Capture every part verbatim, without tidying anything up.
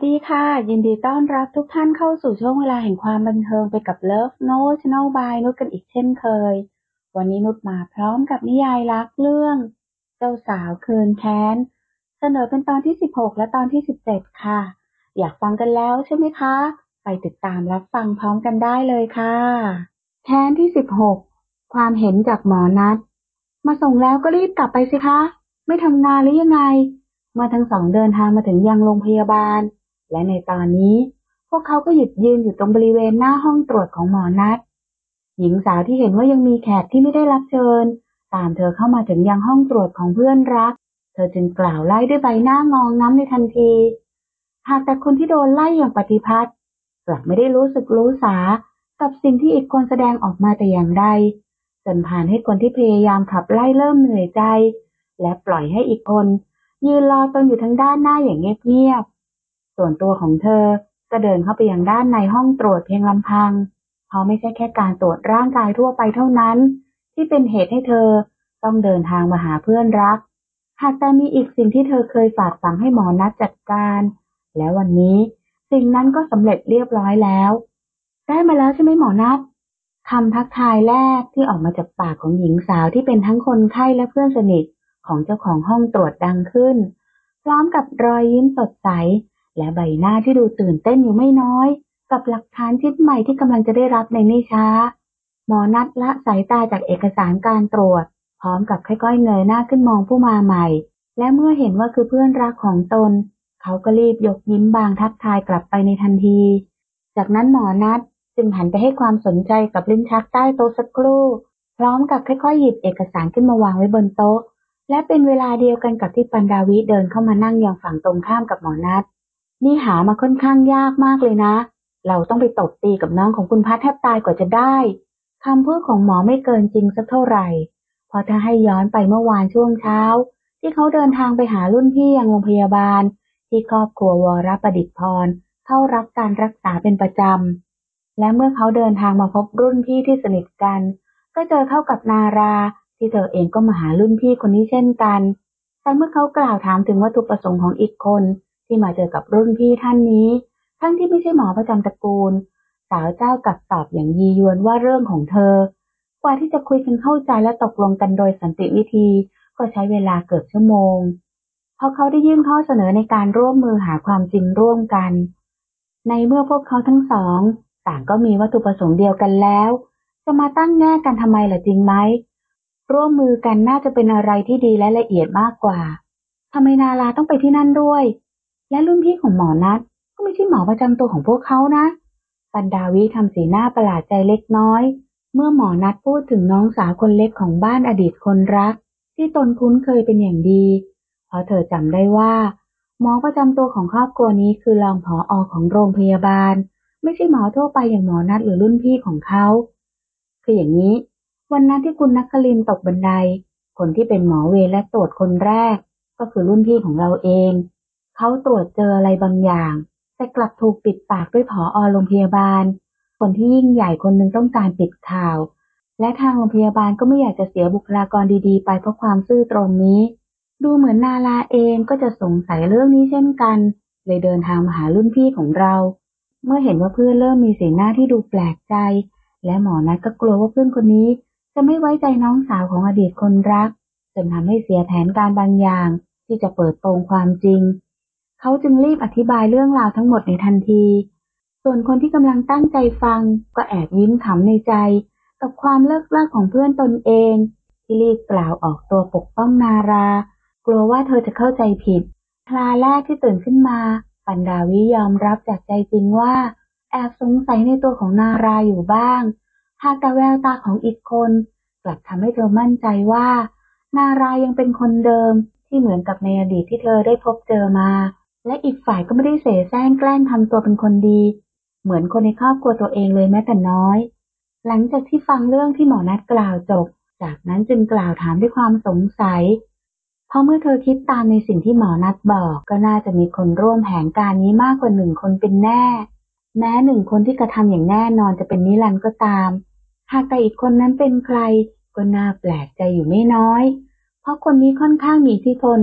ดีค่ะยินดีต้อนรับทุกท่านเข้าสู่ช่วงเวลาแห่งความบันเทิงไปกับ Love Note Channel by นุชกันอีกเช่นเคยวันนี้นุชมาพร้อมกับนิยายรักเรื่องเจ้าสาวคืนแค้นเสนอเป็นตอนที่สิบหกและตอนที่สิบเจ็ดค่ะอยากฟังกันแล้วใช่ไหมคะไปติดตามรับฟังพร้อมกันได้เลยค่ะแค้นที่สิบหกความเห็นจากหมอนัดมาส่งแล้วก็รีบกลับไปสิคะไม่ทำงานหรือยังไงเมื่อทั้งสองเดินทางมาถึงยังโรงพยาบาลและในตอนนี้พวกเขาก็หยุดยืนอยู่ตรงบริเวณหน้าห้องตรวจของหมอนัทหญิงสาวที่เห็นว่ายังมีแขกที่ไม่ได้รับเชิญตามเธอเข้ามาถึงยังห้องตรวจของเพื่อนรักเธอจึงกล่าวไล่ด้วยใบหน้างองง้ำในทันทีหากแต่คนที่โดนไล่อย่างปฏิพัทธ์กลับไม่ได้รู้สึกรู้สากับสิ่งที่อีกคนแสดงออกมาแต่อย่างใดจนผ่านให้คนที่พยายามขับไล่เริ่มเหนื่อยใจและปล่อยให้อีกคนยืนรอตนอยู่ทางด้านหน้าอย่างเงียบส่วนตัวของเธอก็เดินเข้าไปยังด้านในห้องตรวจเพียงลำพังเพราะไม่ใช่แค่การตรวจร่างกายทั่วไปเท่านั้นที่เป็นเหตุให้เธอต้องเดินทางมาหาเพื่อนรักหากแต่มีอีกสิ่งที่เธอเคยฝากฝังให้หมอนัดจัดการและวันนี้สิ่งนั้นก็สำเร็จเรียบร้อยแล้วได้มาแล้วใช่ไหมหมอนัดคำทักทายแรกที่ออกมาจากปากของหญิงสาวที่เป็นทั้งคนไข้และเพื่อนสนิทของเจ้าของห้องตรวจดังขึ้นพร้อมกับรอยยิ้มสดใสและใบหน้าที่ดูตื่นเต้นอยู่ไม่น้อยกับหลักฐานชิ้นใหม่ที่กำลังจะได้รับในไม่ช้าหมอนัดละสายตาจากเอกสารการตรวจพร้อมกับค่อยๆเงยหน้าขึ้นมองผู้มาใหม่และเมื่อเห็นว่าคือเพื่อนรักของตนเขาก็รีบยกยิ้มบางทักทายกลับไปในทันทีจากนั้นหมอนัดจึงหันไปให้ความสนใจกับลิ้นชักใต้โต๊ะสักครู่พร้อมกับค่อยๆหยิบเอกสารขึ้นมาวางไว้บนโต๊ะและเป็นเวลาเดียวกันกับที่ปันดาวิเดินเข้ามานั่งอย่างฝั่งตรงข้ามกับหมอนัดนี่หามาค่อนข้างยากมากเลยนะเราต้องไปตบตีกับน้องของคุณพัดแทบตายกว่าจะได้คำพูดของหมอไม่เกินจริงสักเท่าไหร่เพราะถ้าให้ย้อนไปเมื่อวานช่วงเช้าที่เขาเดินทางไปหารุ่นพี่ยังโรงพยาบาลที่ครอบครัววรประดิษฐ์พรเข้ารับการรักษาเป็นประจำและเมื่อเขาเดินทางมาพบรุ่นพี่ที่สนิทกันก็เจอเข้ากับนาราที่เธอเองก็มาหารุ่นพี่คนนี้เช่นกันแต่เมื่อเขากล่าวถามถึงวัตถุประสงค์ของอีกคนที่มาเจอกับรุ่นพี่ท่านนี้ทั้งที่ไม่ใช่หมอประจำตระกูลสาวเจ้ากลับตอบอย่างยียวนว่าเรื่องของเธอกว่าที่จะคุยกันเข้าใจและตกลงกันโดยสันติวิธีก็ใช้เวลาเกือบชั่วโมงพอเขาได้ยื่นข้อเสนอในการร่วมมือหาความจริงร่วมกันในเมื่อพวกเขาทั้งสองต่างก็มีวัตถุประสงค์เดียวกันแล้วจะมาตั้งแง่กันทำไมล่ะจริงไหมร่วมมือกันน่าจะเป็นอะไรที่ดีและละเอียดมากกว่าทำไมนาราต้องไปที่นั่นด้วยและรุ่นพี่ของหมอนัทก็ไม่ใช่หมอประจำตัวของพวกเขานะปันดาวิทำสีหน้าประหลาดใจเล็กน้อยเมื่อหมอนัทพูดถึงน้องสาวคนเล็กของบ้านอดีตคนรักที่ตนคุ้นเคยเป็นอย่างดีเพราะเธอจำได้ว่าหมอประจำตัวของครอบครัวนี้คือรองผอ.ของโรงพยาบาลไม่ใช่หมอทั่วไปอย่างหมอนัทหรือรุ่นพี่ของเขาคืออย่างนี้วันนั้นที่คุณนักคลินตกบันไดคนที่เป็นหมอเวรและตรวจคนแรกก็คือรุ่นพี่ของเราเองเขาตรวจเจออะไรบางอย่างแต่กลับถูกปิดปากด้วยผอ.โรงพยาบาลคนที่ยิ่งใหญ่คนหนึ่งต้องการปิดข่าวและทางโรงพยาบาลก็ไม่อยากจะเสียบุคลากรดีๆไปเพราะความซื่อตรงนี้ดูเหมือนนาราเองก็จะสงสัยเรื่องนี้เช่นกันเลยเดินทางมาหารุ่นพี่ของเราเมื่อเห็นว่าเพื่อนเริ่มมีสีหน้าที่ดูแปลกใจและหมอนัทก็กลัวว่าเพื่อนคนนี้จะไม่ไว้ใจน้องสาวของอดีตคนรักจนทำให้เสียแผนการบางอย่างที่จะเปิดโปงความจริงเขาจึงรีบอธิบายเรื่องราวทั้งหมดในทันทีส่วนคนที่กำลังตั้งใจฟังก็แอบยิ้มขำในใจกับความเลิกลักของเพื่อนตนเองที่รีบกล่าวออกตัวปกป้องนารากลัวว่าเธอจะเข้าใจผิดคราแรกที่ตื่นขึ้นมาปันดาวิยอมรับจากใจจริงว่าแอบสงสัยในตัวของนาราอยู่บ้างหากแต่แววตาของอีกคนกลับทำให้เธอมั่นใจว่านารายังเป็นคนเดิมที่เหมือนกับในอดีตที่เธอได้พบเจอมาและอีกฝ่ายก็ไม่ได้เสแสร้งแกล้งทำตัวเป็นคนดีเหมือนคนในครอบครัวตัวเองเลยแม้แต่น้อยหลังจากที่ฟังเรื่องที่หมอนัดกล่าวจบจากนั้นจึงกล่าวถามด้วยความสงสัยเพราะเมื่อเธอคิดตามในสิ่งที่หมอนัดบอกก็น่าจะมีคนร่วมแผนการนี้มากกว่าหนึ่งคนเป็นแน่แม้หนึ่งคนที่กระทำอย่างแน่นอนจะเป็นนิรันดร์ก็ตามหากแต่อีกคนนั้นเป็นใครก็น่าแปลกใจอยู่ไม่น้อยเพราะคนนี้ค่อนข้างมีอิทธิพล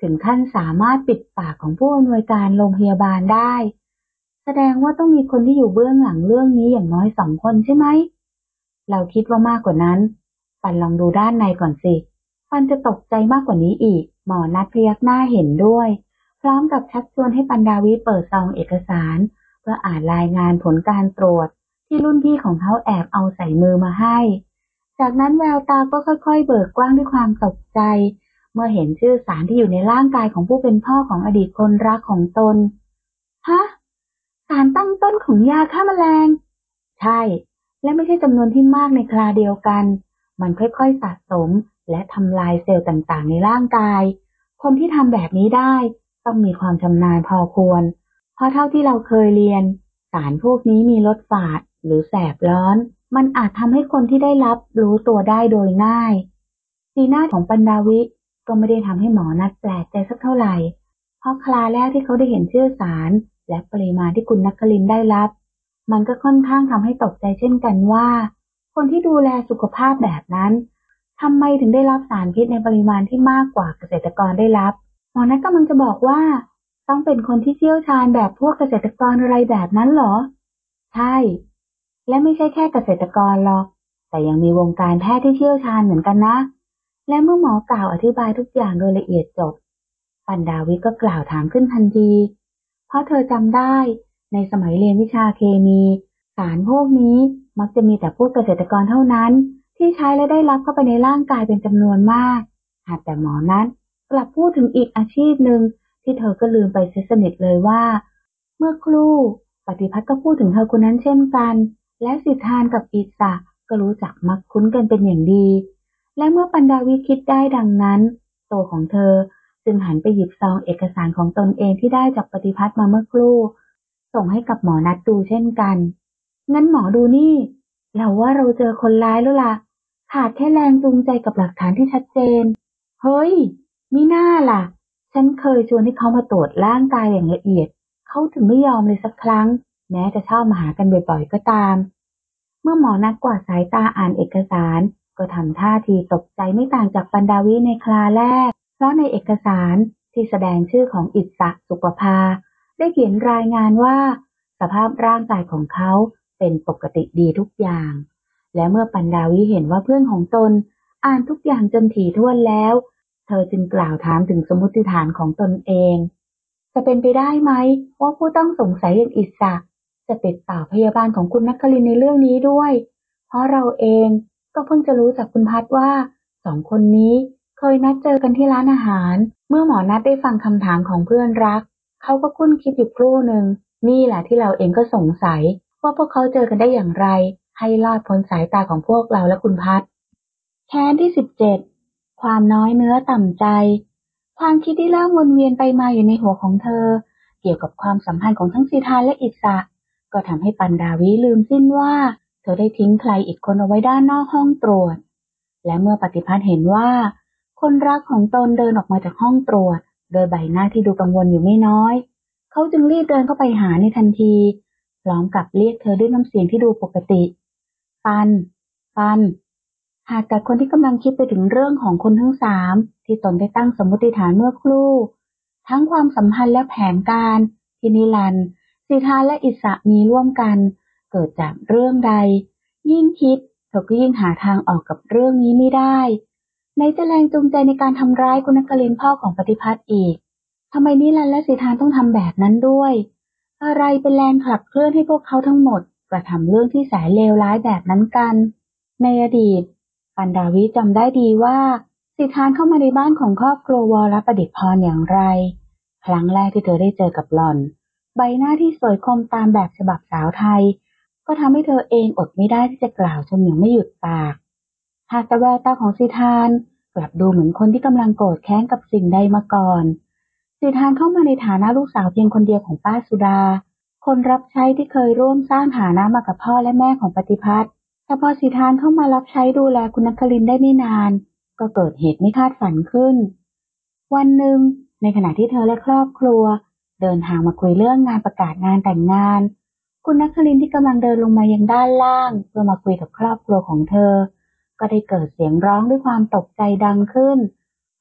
ถึงขั้นสามารถปิดปากของผู้อำนวยการโรงพยาบาลได้แสดงว่าต้องมีคนที่อยู่เบื้องหลังเรื่องนี้อย่างน้อยสองคนใช่ไหมเราคิดว่ามากกว่านั้นปันลองดูด้านในก่อนสิปันจะตกใจมากกว่านี้อีกหมอนัดพยักหน้าเห็นด้วยพร้อมกับชักชวนให้ปันดาวิเปิดซองเอกสารเพื่ออ่านรายงานผลการตรวจที่รุ่นพี่ของเขาแอบเอาใส่มือมาให้จากนั้นแววตาก็ค่อยๆเบิกกว้างด้วยความตกใจเมื่อเห็นชื่อสารที่อยู่ในร่างกายของผู้เป็นพ่อของอดีตคนรักของตนฮะสารตั้งต้นของยาฆ่าแมลงใช่และไม่ใช่จำนวนที่มากในคราเดียวกันมันค่อยๆสะสมและทำลายเซลล์ต่างๆในร่างกายคนที่ทำแบบนี้ได้ต้องมีความชำนาญพอควรเพราะเท่าที่เราเคยเรียนสารพวกนี้มีรสฝาดหรือแสบร้อนมันอาจทำให้คนที่ได้รับรู้ตัวได้โดยง่ายสีหน้าของปันดาวิก็ไม่ได้ทำให้หมอนัดแปลกใจสักเท่าไหร่เพราะคราแรกที่เขาได้เห็นชื่อสารและปริมาณที่คุณนักคลินได้รับมันก็ค่อนข้างทำให้ตกใจเช่นกันว่าคนที่ดูแลสุขภาพแบบนั้นทำไมถึงได้รับสารพิษในปริมาณที่มากกว่าเกษตรกรได้รับหมอนัดกำลังจะบอกว่าต้องเป็นคนที่เชี่ยวชาญแบบพวกเกษตรกรอะไรแบบนั้นเหรอใช่และไม่ใช่แค่เกษตรกรหรอกแต่ยังมีวงการแพทย์ที่เชี่ยวชาญเหมือนกันนะและเมื่อหมอกล่าวอธิบายทุกอย่างโดยละเอียดจบปันดาวิก็กล่าวถามขึ้นทันทีเพราะเธอจำได้ในสมัยเรียนวิชาเคมีสารพวกนี้มักจะมีแต่พวกเกษตรกรเท่านั้นที่ใช้และได้รับเข้าไปในร่างกายเป็นจำนวนมากหากแต่หมอนั้นกลับพูดถึงอีกอาชีพหนึ่งที่เธอก็ลืมไปเสียสนิทเลยว่าเมื่อครู่ปฏิพัฒน์ก็พูดถึงเธอคนนั้นเช่นกันและสิทธานกับอิสระก็รู้จักมักคุ้นกันเป็นอย่างดีและเมื่อปันดาวิคิดได้ดังนั้นตัวของเธอจึงหันไปหยิบซองเอกสารของตนเองที่ได้จากปฏิพัฒน์มาเมื่อครู่ส่งให้กับหมอนัดดูเช่นกันงั้นหมอดูนี่เราว่าเราเจอคนร้ายแล้วล่ะขาดแค่แรงจูงใจกับหลักฐานที่ชัดเจนเฮ้ยมิน่าล่ะฉันเคยชวนให้เขามาตรวจร่างกายอย่างละเอียดเขาถึงไม่ยอมเลยสักครั้งแม้จะชอบมาหากันบ่อยๆก็ตามเมื่อหมอนัดกวาดสายตาอ่านเอกสารก็ทำท่าทีตกใจไม่ต่างจากปันดาวิในคราแรกเพราะในเอกสารที่แสดงชื่อของอิสระสุปภาได้เขียนรายงานว่าสภาพร่างกายของเขาเป็นปกติดีทุกอย่างและเมื่อปันดาวิเห็นว่าเพื่อนของตนอ่านทุกอย่างจนถี่ถ้วนแล้วเธอจึงกล่าวถามถึงสมมติฐานของตนเองจะเป็นไปได้ไหมว่าผู้ต้องสงสัยอย่างอิสระจะติดต่อพยาบาลของคุณนักคลินในเรื่องนี้ด้วยเพราะเราเองก็เพิ่งจะรู้จากคุณพัดว่าสองคนนี้เคยนัดเจอกันที่ร้านอาหารเมื่อหมอนัดได้ฟังคำถามของเพื่อนรักเขาก็คุ้นคิดอยู่ครู่หนึ่งนี่แหละที่เราเองก็สงสัยว่าพวกเขาเจอกันได้อย่างไรให้รอดพ้นสายตาของพวกเราและคุณพัดแค้นที่สิบเจ็ดความน้อยเนื้อต่ำใจความคิดที่เริ่มวนเวียนไปมาอยู่ในหัวของเธอเกี่ยวกับความสัมพันธ์ของทั้งสิทธาและอิสระก็ทำให้ปันดาวิลืมสิ้นว่าเธอได้ทิ้งใครอีกคนเอาไว้ด้านนอกห้องตรวจและเมื่อปฏิพัฒน์เห็นว่าคนรักของตนเดินออกมาจากห้องตรวจโดยใบหน้าที่ดูกังวลอยู่ไม่น้อยเขาจึงรีบเดินเข้าไปหาในทันทีพร้อมกับเรียกเธอด้วยน้ำเสียงที่ดูปกติปันปันหากแต่คนที่กำลังคิดไปถึงเรื่องของคนทั้งสามที่ตนได้ตั้งสมมติฐานเมื่อครู่ทั้งความสัมพันธ์และแผนการที่นิรันดร์สิทธาและอิสระมีร่วมกันเกิดจากเรื่องใดยิ่งคิดเธอก็ยิ่งหาทางออกกับเรื่องนี้ไม่ได้ในจะแรงจูงใจในการทำร้ายคุณนักคลินพ่อของปฏิพัฒน์อีกทำไมนิรันดร์และสิทธาต้องทำแบบนั้นด้วยอะไรเป็นแรงขับเคลื่อนให้พวกเขาทั้งหมดกระทำเรื่องที่แสนเลวร้ายแบบนั้นกันในอดีตปันดาวิจำได้ดีว่าสิทธาเข้ามาในบ้านของครอบครัววรประดิษฐ์พรอย่างไรครั้งแรกที่เธอได้เจอกับหล่อนใบหน้าที่สวยคมตามแบบฉบับสาวไทยก็ทำให้เธอเองอดไม่ได้ที่จะกล่าวชมอย่างไม่หยุดปากหากแต่แววตาของสิทธากลับดูเหมือนคนที่กำลังโกรธแค้นกับสิ่งใดมาก่อนสิทธาเข้ามาในฐานะลูกสาวเพียงคนเดียวของป้าสุดาคนรับใช้ที่เคยร่วมสร้างฐานะมากับพ่อและแม่ของปฏิพัฒน์แต่พอสิทธาเข้ามารับใช้ดูแลคุณนักคลินได้ไม่นานก็เกิดเหตุไม่คาดฝันขึ้นวันหนึ่งในขณะที่เธอและครอบครัวเดินทางมาคุยเรื่องงานประกาศงานแต่งงานคุณนักคลินที่กำลังเดินลงมายังด้านล่างเพื่อมาคุยกับครอบครัวของเธอก็ได้เกิดเสียงร้องด้วยความตกใจดังขึ้น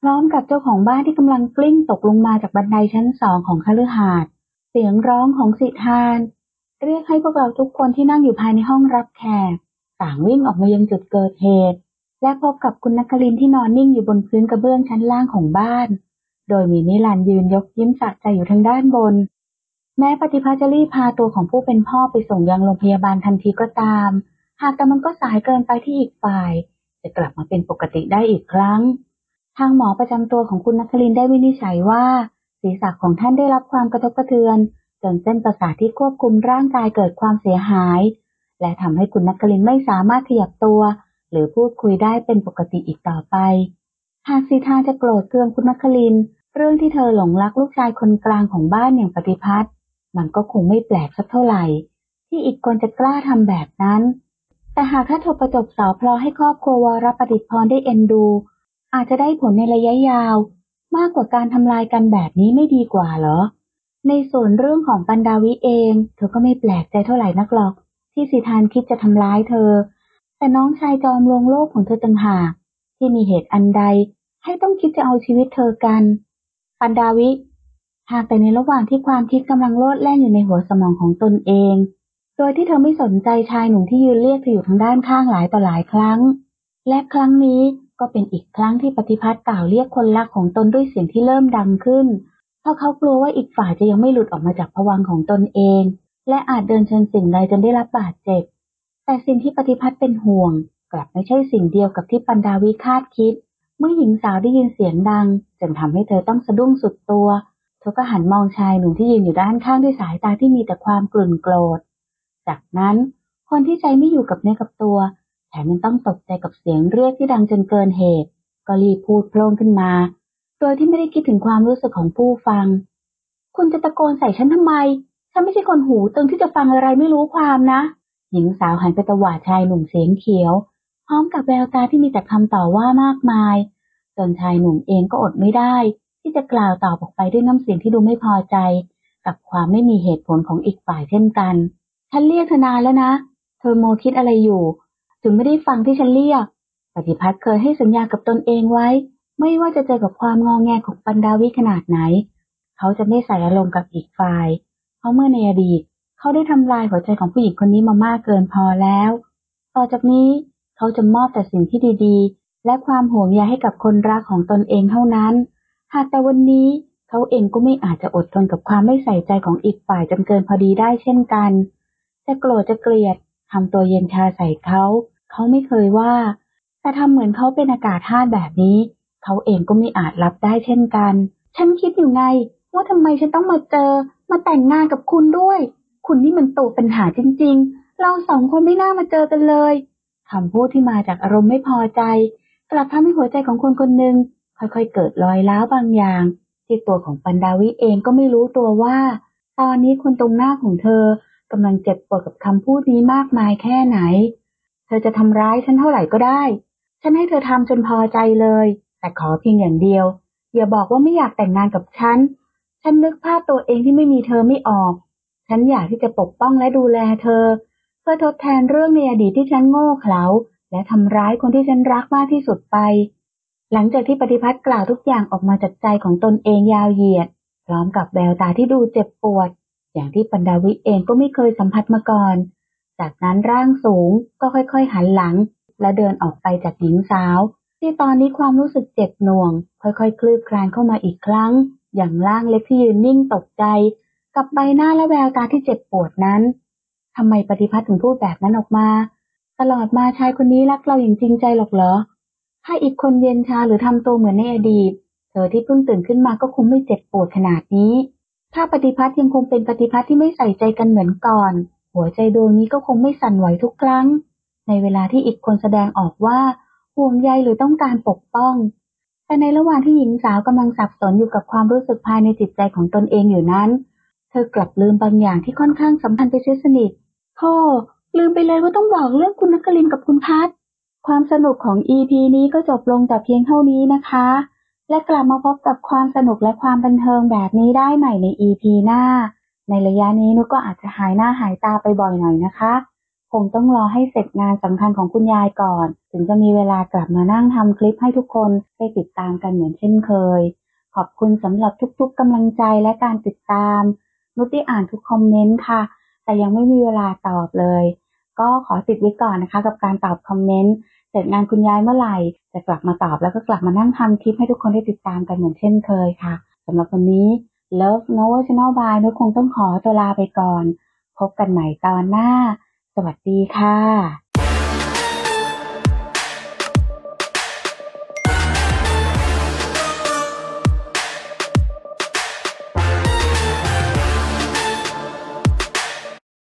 พร้อมกับเจ้าของบ้านที่กำลังกลิ้งตกลงมาจากบันไดชั้นสองของคฤหาสน์เสียงร้องของสิทานเรียกให้พวกเราทุกคนที่นั่งอยู่ภายในห้องรับแขกต่างวิ่งออกมายังจุดเกิดเหตุและพบกับคุณนครินทร์ที่นอนนิ่งอยู่บนพื้นกระเบื้องชั้นล่างของบ้านโดยมีนิรันดร์ยืนยกยิ้มสะใจอยู่ทางด้านบนแม้ปฏิภาณจะรีบพาตัวของผู้เป็นพ่อไปส่งยังโรงพยาบาลทันทีก็ตามหากแต่มันก็สายเกินไปที่อีกฝ่ายจะกลับมาเป็นปกติได้อีกครั้งทางหมอประจำตัวของคุณนครินทร์ได้วินิจฉัยว่าศีรษะของท่านได้รับความกระทบกระเทือนจนเส้นประสาทที่ควบคุมร่างกายเกิดความเสียหายและทำให้คุณนครินทร์ไม่สามารถขยับตัวหรือพูดคุยได้เป็นปกติอีกต่อไปหากสีทาจะโกรธเคืองคุณนครินทร์เรื่องที่เธอหลงรักลูกชายคนกลางของบ้านอย่างปฏิภัทรมันก็คงไม่แปลกสักเท่าไหร่ที่อีกคนจะกล้าทำแบบนั้นแต่หากถ้าเธอประจบสาวพลอให้ครอบครัววรประดิษฐ์พรได้เอ็นดูอาจจะได้ผลในระยะยาวมากกว่าการทำลายกันแบบนี้ไม่ดีกว่าเหรอในส่วนเรื่องของปันดาวิเองเธอก็ไม่แปลกใจเท่าไหร่นักหรอกที่สีทานคิดจะทำร้ายเธอแต่น้องชายจอมลวงโลกของเธอต่างหากที่มีเหตุอันใดให้ต้องคิดจะเอาชีวิตเธอกันปันดาวิหากแต่ในระหว่างที่ความคิดกำลังโลดแล่นอยู่ในหัวสมองของตนเองโดยที่เธอไม่สนใจชายหนุ่มที่ยืนเรียกเธออยู่ทางด้านข้างหลายต่อหลายครั้งและครั้งนี้ก็เป็นอีกครั้งที่ปฏิภัทรกล่าวเรียกคนรักของตนด้วยเสียงที่เริ่มดังขึ้นเพราะเขากลัวว่าอีกฝ่ายจะยังไม่หลุดออกมาจากภวังค์ของตนเองและอาจเดินชนสิ่งใดจนได้รับบาดเจ็บแต่สิ่งที่ปฏิภัทรเป็นห่วงกลับไม่ใช่สิ่งเดียวกับที่ปันดาวิคาดคิดเมื่อหญิงสาวได้ยินเสียงดังจนทำให้เธอต้องสะดุ้งสุดตัวเธอก็หันมองชายหนุ่มที่ยืนอยู่ด้านข้างด้วยสายตาที่มีแต่ความกลุ่นโกรธจากนั้นคนที่ใจไม่อยู่กับเนื้อกับตัวแถมยังต้องตกใจกับเสียงเรียกที่ดังจนเกินเหตุก็รีบพูดโพล่งขึ้นมาโดยที่ไม่ได้คิดถึงความรู้สึกของผู้ฟังคุณจะตะโกนใส่ฉันทำไมฉันไม่ใช่คนหูตึงที่จะฟังอะไรไม่รู้ความนะหญิงสาวหันไปตวาดชายหนุ่มเสียงเขียวพร้อมกับแววตาที่มีแต่คำต่อว่ามากมายจนชายหนุ่มเองก็อดไม่ได้ที่จะกล่าวตอบออกไปด้วยน้ำเสียงที่ดูไม่พอใจกับความไม่มีเหตุผลของอีกฝ่ายเช่นกันฉันเรียกเธอนานแล้วนะเธอโมคิดอะไรอยู่ถึงไม่ได้ฟังที่ฉันเรียกปฏิภัทรเคยให้สัญญากับตนเองไว้ไม่ว่าจะเจอกับความงอแงของปันดาวิขนาดไหนเขาจะไม่ใส่อารมณ์กับอีกฝ่ายเพราะเมื่อในอดีตเขาได้ทำลายหัวใจของผู้หญิงคนนี้มามากเกินพอแล้วต่อจากนี้เขาจะมอบแต่สิ่งที่ดีๆและความห่วงใยให้กับคนรักของตนเองเท่านั้นหากแต่วันนี้เขาเองก็ไม่อาจจะอดทนกับความไม่ใส่ใจของอีกฝ่ายจนเกินพอดีได้เช่นกันจะโกรธจะเกลียดทำตัวเย็นชาใส่เขาเขาไม่เคยว่าแต่ทำเหมือนเขาเป็นอากาศธาตุแบบนี้เขาเองก็ไม่อาจรับได้เช่นกันฉันคิดอยู่ไงว่าทำไมฉันต้องมาเจอมาแต่งงานกับคุณด้วยคุณนี่มันตัวปัญหาจริงๆเราสองคนไม่น่ามาเจอกันเลยคำพูดที่มาจากอารมณ์ไม่พอใจกลับทำให้หัวใจของคนคนหนึ่งค่อยๆเกิดรอยร้าวบางอย่างที่ตัวของปันดาวิเองก็ไม่รู้ตัวว่าตอนนี้คนตรงหน้าของเธอกำลังเจ็บปวดกับคำพูดนี้มากมายแค่ไหนเธอจะทำร้ายฉันเท่าไหร่ก็ได้ฉันให้เธอทำจนพอใจเลยแต่ขอเพียงอย่างเดียวอย่าบอกว่าไม่อยากแต่งงานกับฉันฉันนึกภาพตัวเองที่ไม่มีเธอไม่ออกฉันอยากที่จะปกป้องและดูแลเธอเพื่อทดแทนเรื่องในอดีตที่ฉันโง่เขลาและทำร้ายคนที่ฉันรักมากที่สุดไปหลังจากที่ปฏิภัทรกล่าวทุกอย่างออกมาจากใจของตนเองยาวเหยียดพร้อมกับแววตาที่ดูเจ็บปวดอย่างที่ปันดาวิเองก็ไม่เคยสัมผัสมาก่อนจากนั้นร่างสูงก็ค่อยๆหันหลังและเดินออกไปจากหญิงสาวที่ตอนนี้ความรู้สึกเจ็บหน่วงค่อยๆคลืบคลานเข้ามาอีกครั้งอย่างร่างเล็กที่ยืนนิ่งตกใจกับใบหน้าและแววตาที่เจ็บปวดนั้นทำไมปฏิภัทรถึงพูดแบบนั้นออกมาตลอดมาชายคนนี้รักเราอย่างจริงใจหรอกเหรอถ้าอีกคนเย็นชาหรือทำตัวเหมือนในอดีตเธอที่เพิ่งตื่นขึ้นมาก็คงไม่เจ็บปวดขนาดนี้ถ้าปฏิภัทรยังคงเป็นปฏิภัทรที่ไม่ใส่ใจกันเหมือนก่อนหัวใจดวงนี้ก็คงไม่สั่นไหวทุกครั้งในเวลาที่อีกคนแสดงออกว่าห่วงใยหรือต้องการปกป้องแต่ในระหว่างที่หญิงสาวกำลังสับสนอยู่กับความรู้สึกภายในจิตใจของตนเองอยู่นั้นเธอกลับลืมบางอย่างที่ค่อนข้างสำคัญไปเสียสนิทโธ่ลืมไปเลยว่าต้องบอกเรื่องคุณนครินทร์กับคุณพัฒน์ความสนุกของ อี พี นี้ก็จบลงแต่เพียงเท่านี้นะคะและกลับมาพบกับความสนุกและความบันเทิงแบบนี้ได้ใหม่ใน อี พี หน้าในระยะนี้นุชก็อาจจะหายหน้าหายตาไปบ่อยหน่อยนะคะคงต้องรอให้เสร็จงานสำคัญของคุณยายก่อนถึงจะมีเวลากลับมานั่งทำคลิปให้ทุกคนได้ติดตามกันเหมือนเช่นเคยขอบคุณสำหรับทุกๆกำลังใจและการติดตามนุชได้อ่านทุกคอมเมนต์ค่ะแต่ยังไม่มีเวลาตอบเลยก็ขอติดไว้ก่อนนะคะกับการตอบคอมเมนต์เสร็จงานคุณยายเมื่อไหร่จะกลับมาตอบแล้วก็กลับมานั่งทำคลิปให้ทุกคนได้ติดตามกันเหมือนเช่นเคยค่ะสำหรับวันนี้ Love Novel Channel by นุชคงต้องขอตัวลาไปก่อนพบกันใหม่ตอนหน้าสวัสดีค่ะ